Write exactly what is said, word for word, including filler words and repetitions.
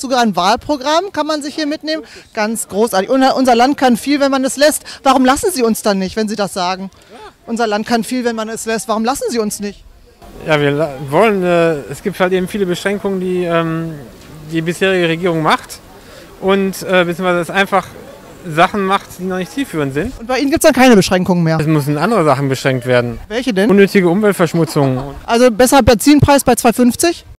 sogar ein Wahlprogramm, kann man sich hier mitnehmen. Ganz großartig. Und unser Land kann viel, wenn man es lässt. Warum lassen Sie uns dann nicht, wenn Sie das sagen? Unser Land kann viel, wenn man es lässt. Warum lassen Sie uns nicht? Ja, wir wollen, äh, es gibt halt eben viele Beschränkungen, die ähm, die bisherige Regierung macht. Und äh, beziehungsweise es einfach Sachen macht, die noch nicht zielführend sind. Und bei Ihnen gibt es dann keine Beschränkungen mehr? Es müssen andere Sachen beschränkt werden. Welche denn? Unnötige Umweltverschmutzung. Also besser Benzinpreis bei zwei fünfzig?